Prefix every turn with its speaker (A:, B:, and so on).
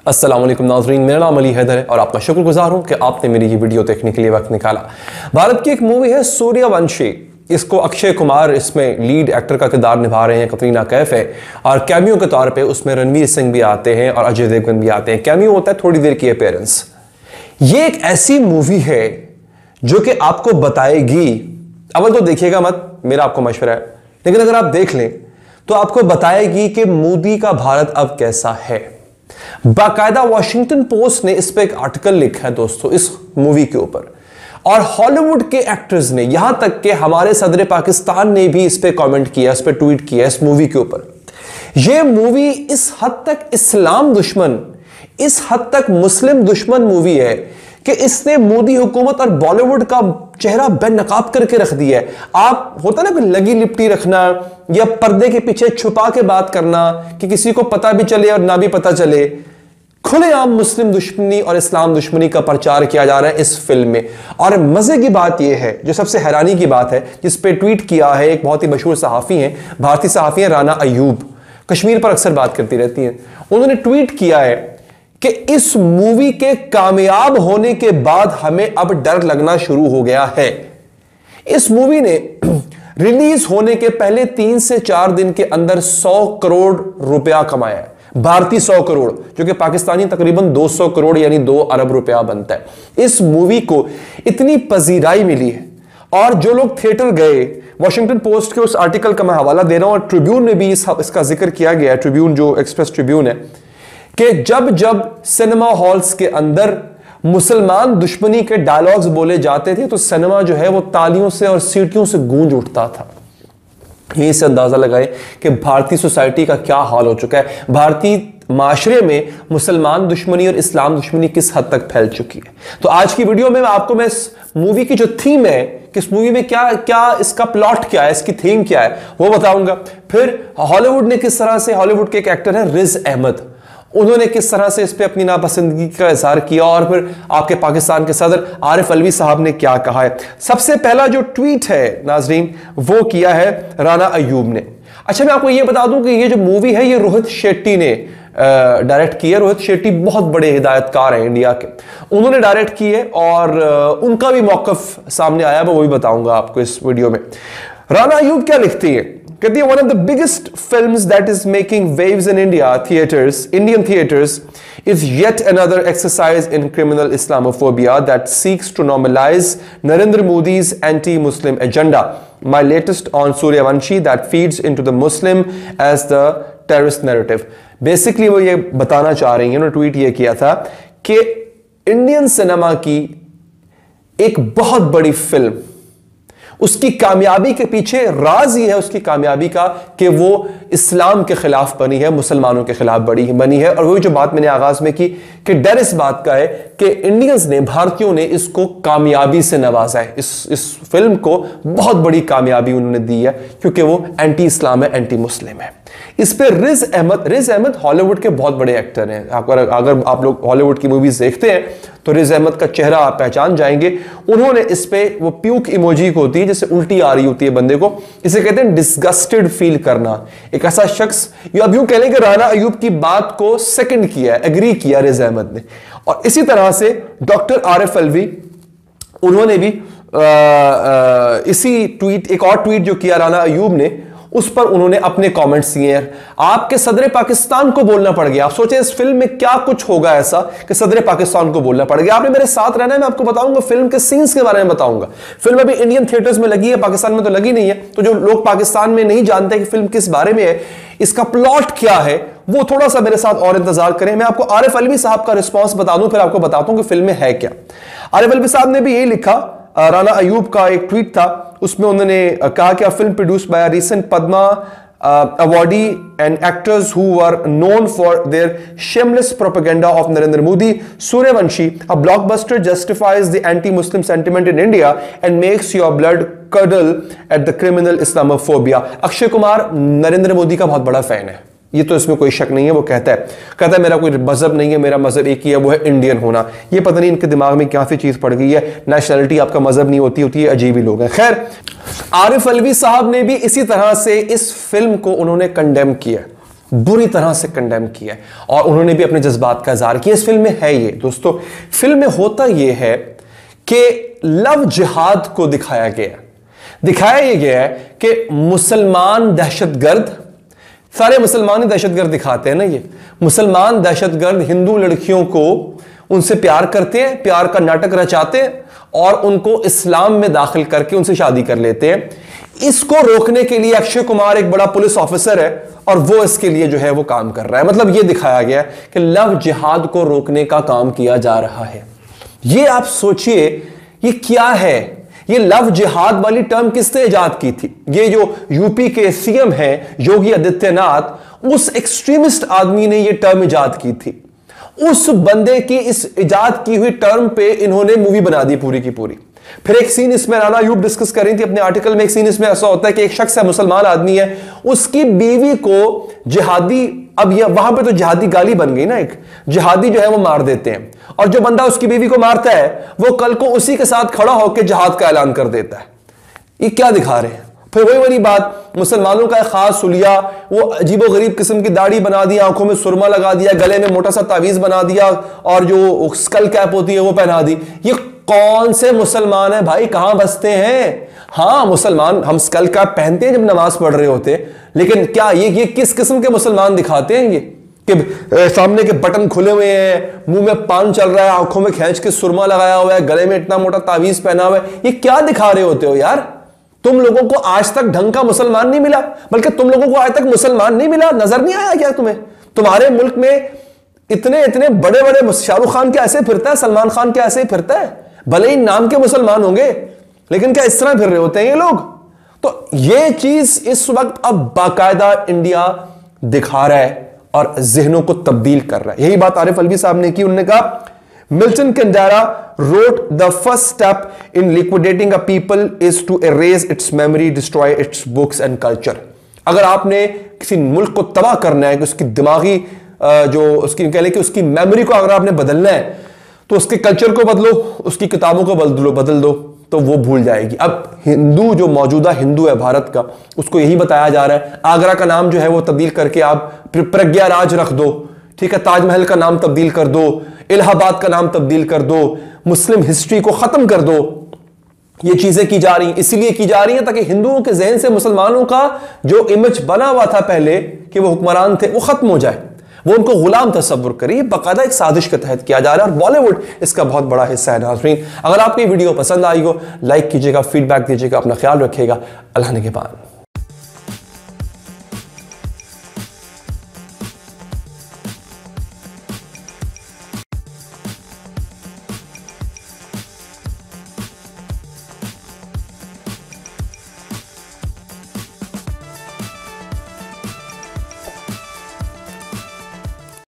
A: अस्सलाम वालेकुम नाज़रीन, मेरा नाम अली हैदर है और आपका शुक्रगुजार हूं कि आपने मेरी ये वीडियो देखने के लिए वक्त निकाला। भारत की एक मूवी है सूर्यवंशी। इसको अक्षय कुमार इसमें लीड एक्टर का किरदार निभा रहे हैं, कतरीना कैफ है और कैमियो के तौर पे उसमें रणवीर सिंह भी आते हैं और अजय देवगन भी आते हैं। कैमियो होता है थोड़ी देर की अपीयरेंस। ये एक ऐसी मूवी है जो कि आपको बताएगी, अवल तो देखिएगा मत, मेरा आपको मशवरा है, लेकिन अगर आप देख लें तो आपको बताएगी कि मोदी का भारत अब कैसा है। बाकायदा वॉशिंगटन पोस्ट ने इस पे एक आर्टिकल लिखा है दोस्तों इस मूवी के ऊपर, और हॉलीवुड के एक्टर्स ने, यहां तक कि हमारे सदर पाकिस्तान ने भी इस पे कमेंट किया, इस पे ट्वीट किया इस मूवी के ऊपर। यह मूवी इस हद तक इस्लाम दुश्मन, इस हद तक मुस्लिम दुश्मन मूवी है कि इसने मोदी हुकूमत और बॉलीवुड का चेहरा बेनकाब करके रख दिया है। आप होता ना कि लगी लिपटी रखना या पर्दे के पीछे छुपा के बात करना कि किसी को पता भी चले और ना भी पता चले, खुलेआम मुस्लिम दुश्मनी और इस्लाम दुश्मनी का प्रचार किया जा रहा है इस फिल्म में। और मजे की बात यह है, जो सबसे हैरानी की बात है, जिस पे ट्वीट किया है एक बहुत ही मशहूर सहाफी हैं, भारतीय सहाफी हैं राना अयूब, कश्मीर पर अक्सर बात करती रहती हैं। उन्होंने ट्वीट किया है कि इस मूवी के कामयाब होने के बाद हमें अब डर लगना शुरू हो गया है। इस मूवी ने रिलीज होने के पहले 3 से 4 दिन के अंदर 100 करोड़ रुपया कमाया है, भारतीय 100 करोड़, जो कि पाकिस्तानी तकरीबन 200 करोड़ यानी 2 अरब रुपया बनता है। इस मूवी को इतनी पजीराई मिली है और जो लोग थिएटर गए, वॉशिंगटन पोस्ट के उस आर्टिकल का मैं हवाला दे रहा हूं और ट्रिब्यून में भी इसका जिक्र किया गया है, ट्रिब्यून जो एक्सप्रेस ट्रिब्यून है, कि जब जब सिनेमा हॉल्स के अंदर मुसलमान दुश्मनी के डायलॉग्स बोले जाते थे तो सिनेमा जो है वो तालियों से और सीटियों से गूंज उठता था। यहीं से अंदाजा लगाएं कि भारतीय सोसाइटी का क्या हाल हो चुका है, भारतीय माशरे में मुसलमान दुश्मनी और इस्लाम दुश्मनी किस हद तक फैल चुकी है। तो आज की वीडियो में आपको मैं इस मूवी की जो थीम है कि इस मूवी में क्या क्या इसका प्लॉट क्या है, इसकी थीम क्या है, वो बताऊंगा। फिर हॉलीवुड ने किस तरह से, हॉलीवुड के एक एक्टर है रिज अहमद, उन्होंने किस तरह से इस पे अपनी नापसंदगी का इजहार किया, और फिर आपके पाकिस्तान के सदर आरिफ अलवी साहब ने क्या कहा है। सबसे पहला जो ट्वीट है नाजरीन वो किया है राना अयूब ने। अच्छा, मैं आपको ये बता दूं कि ये जो मूवी है ये रोहित शेट्टी ने डायरेक्ट की है। रोहित शेट्टी बहुत बड़े हिदायतकार हैं इंडिया के, उन्होंने डायरेक्ट की है और उनका भी मौकफ सामने आया, मैं वो भी बताऊंगा आपको इस वीडियो में। राना अयूब क्या लिखती है, कहती है, one of the biggest films that is making waves in Indian theaters is yet another exercise in criminal Islamophobia that seeks to normalize Narendra Modi's anti-Muslim agenda. My latest on Suryavanshi that feeds into the Muslim as the terrorist narrative. Basically वो ये बताना चाह रही है, उन्होंने tweet ये किया था कि इंडियन सिनेमा की एक बहुत बड़ी फिल्म, उसकी कामयाबी के पीछे राज ये है उसकी कामयाबी का कि वो इस्लाम के खिलाफ बनी है, मुसलमानों के खिलाफ बनी है। और वही जो बात मैंने आगाज में की कि डर इस बात का है कि इंडियंस ने, भारतीयों ने इसको कामयाबी से नवाजा है। इस फिल्म को बहुत बड़ी कामयाबी उन्होंने दी है क्योंकि वो एंटी इस्लाम है, एंटी मुस्लिम है। इस पे रिज अहमद हॉलीवुड के बहुत बड़े एक्टर हैं। अगर आप लोग हॉलीवुड की मूवीज देखते हैं तो रिज अहमद का चेहरा आप पहचान जाएंगे। उन्होंने इस पे वो प्यूक इमोजी को होती है जैसे उल्टी आ रही होती है बंदे को, इसे कहते हैं डिस्गस्टेड फील करना। एक ऐसा शख्स, अब यूं कह लें कि राना अयूब की बात को सेकंड किया, एग्री किया रिज अहमद ने। और इसी तरह से डॉक्टर आरिफ अलवी, उन्होंने भी इसी ट्वीट, एक और ट्वीट जो किया राना अयूब ने, उस पर उन्होंने अपने कमेंट्स दिए हैं। आपके सदर पाकिस्तान को बोलना पड़ गया। आप सोचें इस फिल्म में क्या कुछ होगा ऐसा कि सदर पाकिस्तान को बोलना पड़ गया। आपने मेरे साथ रहना है, मैं आपको बताऊंगा, फिल्म के सीन्स के बारे में बताऊंगा। फिल्म अभी इंडियन थिएटर्स में लगी है, पाकिस्तान में तो लगी नहीं है, तो जो लोग पाकिस्तान में नहीं जानते कि फिल्म किस बारे में है, इसका प्लॉट क्या है, वो थोड़ा सा मेरे साथ और इंतजार करें। मैं आपको आरिफ अलवी साहब का रिस्पॉन्स बता दूं, फिर आपको बताता हूं कि फिल्म में है क्या। आरिफ अलवी साहब ने भी यही लिखा, राना अयूब का एक ट्वीट था, उसमें उन्होंने कहा कि film produced by recent Padma awardee and actors who were known for their shameless propaganda of Narendra Modi, Suryavanshi, a blockbuster, justifies the anti-Muslim sentiment in India and makes your blood curdle at the criminal Islamophobia. Akshay Kumar Narendra Modi का बहुत बड़ा fan है, ये तो इसमें कोई शक नहीं है। वो कहता है मेरा कोई मजहब नहीं है, मेरा मजहब एक ही है, वो है इंडियन होना। ये पता नहीं इनके दिमाग में क्या सी चीज पड़ गई है, नेशनलिटी आपका मजहब नहीं होती है, अजीब ही लोग हैं। खैर, आरिफ अलवी साहब ने भी इसी तरह से इस फिल्म को उन्होंने कंडेम किया। बुरी तरह से कंडेम किया है और उन्होंने भी अपने जज्बात का इजहार किया। इस फिल्म में है ये दोस्तों, फिल्म में होता ये है कि लव जिहाद को दिखाया गया है कि मुसलमान दहशतगर्द, सारे मुसलमान ही दहशतगर्द दिखाते हैं ना, ये मुसलमान दहशतगर्द हिंदू लड़कियों को उनसे प्यार करते हैं, प्यार का नाटक रचाते हैं और उनको इस्लाम में दाखिल करके उनसे शादी कर लेते हैं। इसको रोकने के लिए अक्षय कुमार एक बड़ा पुलिस ऑफिसर है और वो इसके लिए जो है वो काम कर रहा है। मतलब ये दिखाया गया है कि लव जिहाद को रोकने का काम किया जा रहा है। ये आप सोचिए ये क्या है, ये लव जिहाद वाली टर्म किसने इजाद की थी? ये जो यूपी के सीएम हैं योगी आदित्यनाथ, उस एक्सट्रीमिस्ट आदमी ने ये टर्म इजाद की थी। उस बंदे की इस इजाद की हुई टर्म पे इन्होंने मूवी बना दी पूरी की पूरी। फिर एक सीन इसमें राना अयूब डिस्कस कर रही थी अपने आर्टिकल में, एक सीन इसमें ऐसा होता है कि एक शख्स है, मुसलमान आदमी है, उसकी बीवी को जिहादी, अब ये वहां पे तो जिहादी गाली बन गई ना, एक जिहादी जो है वो मार देते हैं और जो बंदा उसकी बीवी को मारता है वो कल को उसी के साथ खड़ा होकर जिहाद का ऐलान कर देता है। ये क्या दिखा रहे हैं? फिर वही वाली बात, मुसलमानों का एक खास सुलिया, वो अजीबो गरीब किस्म की दाढ़ी बना दी, आंखों में सुरमा लगा दिया, गले में मोटा सा तावीज बना दिया और जो स्कल कैप होती है वो पहना दी। ये कौन से मुसलमान है भाई, कहां बसते हैं? हाँ मुसलमान हम स्कल कैप पहनते हैं जब नमाज पढ़ रहे होते, लेकिन क्या ये किस किस्म के मुसलमान दिखाते हैं? ये कि सामने के बटन खुले हुए हैं, मुंह में पान चल रहा है, आंखों में खींच के सुरमा लगाया हुआ है, गले में इतना मोटा तावीज पहना हुआ है, ये क्या दिखा रहे होते हो यार? तुम लोगों को आज तक ढंग का मुसलमान नहीं मिला, बल्कि तुम लोगों को आज तक मुसलमान नहीं मिला, नजर नहीं आया क्या तुम्हें? तुम्हारे मुल्क में इतने इतने बड़े बड़े, शाहरुख खान क्या ऐसे फिरता है, सलमान खान क्या ऐसे फिरता है, भले ही नाम के मुसलमान होंगे लेकिन क्या इस तरह फिर रहे होते हैं ये लोग? तो ये चीज इस वक्त अब बाकायदा इंडिया दिखा रहा है और जहनों को तब्दील कर रहा है। यही बात आरिफ अलवी साहब ने की। उन्होंने कहा मिल्टन कंडारा wrote the first step in liquidating a people is to erase its memory, destroy its books and culture। अगर आपने किसी मुल्क को तबाह करना है कि उसकी दिमागी जो उसकी कह लें कि उसकी मेमोरी को अगर आपने बदलना है तो उसके कल्चर को बदलो, उसकी किताबों को बदल दो तो वो भूल जाएगी। अब हिंदू जो मौजूदा हिंदू है भारत का, उसको यही बताया जा रहा है आगरा का नाम जो है वो तब्दील करके आप प्रज्ञाराज रख दो, ठीक है, ताजमहल का नाम तब्दील कर दो, इलाहाबाद का नाम तब्दील कर दो, मुस्लिम हिस्ट्री को खत्म कर दो। ये चीजें की जा रही हैं, इसलिए की जा रही हैं ताकि हिंदुओं के जहन से मुसलमानों का जो इमेज बना हुआ था पहले कि वो हुक्मरान थे वो खत्म हो जाए, वो उनको गुलाम तस्वुर करिए। बाकायदा एक साजिश के तहत किया जा रहा है और बॉलीवुड इसका बहुत बड़ा हिस्सा है। नाज़रीन, अगर आपको ये वीडियो पसंद आई हो लाइक कीजिएगा, फीडबैक दीजिएगा, अपना ख्याल रखिएगा। अल्लाह ने के बाद।